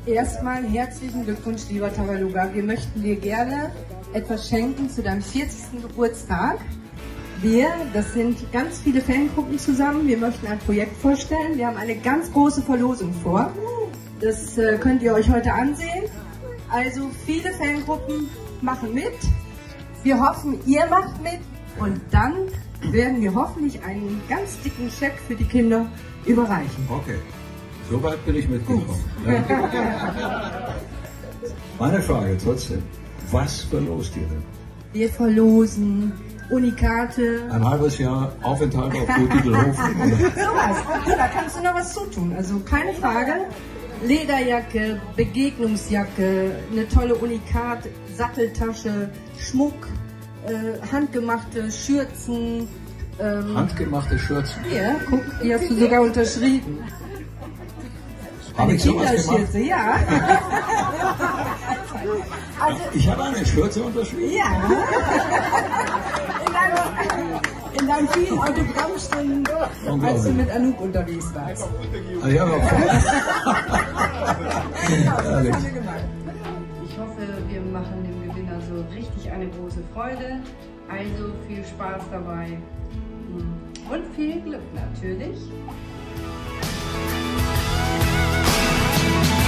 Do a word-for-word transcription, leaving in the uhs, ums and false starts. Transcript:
Erstmal herzlichen Glückwunsch, lieber Tabaluga. Wir möchten dir gerne etwas schenken zu deinem vierzigsten Geburtstag. Wir, das sind ganz viele Fangruppen zusammen, wir möchten ein Projekt vorstellen. Wir haben eine ganz große Verlosung vor. Das äh, könnt ihr euch heute ansehen. Also viele Fangruppen machen mit. Wir hoffen, ihr macht mit. Und dann werden wir hoffentlich einen ganz dicken Scheck für die Kinder überreichen. Okay, soweit bin ich mitgekommen. Meine Frage trotzdem, was verlost ihr denn? Wir verlosen Unikate. Ein halbes Jahr Aufenthalt auf Gutittelhof. Sowas, da kannst du noch was zutun, also keine Frage. Lederjacke, Begegnungsjacke, eine tolle Unikat, Satteltasche, Schmuck, äh, handgemachte Schürzen. Ähm, Handgemachte Schürzen? Hier, guck, die hast du sogar unterschrieben. Habe ich sowas gemacht? Kinderschürze, ja. Also, Ich habe eine Schürze unterschrieben? ja. In deinem, in deinen vielen Autogrammstunden, als du mit Anouk unterwegs warst. Ah, ja, aber Herrlich. Ich hoffe, wir machen dem Gewinner so richtig eine große Freude. Also viel Spaß dabei und viel Glück natürlich.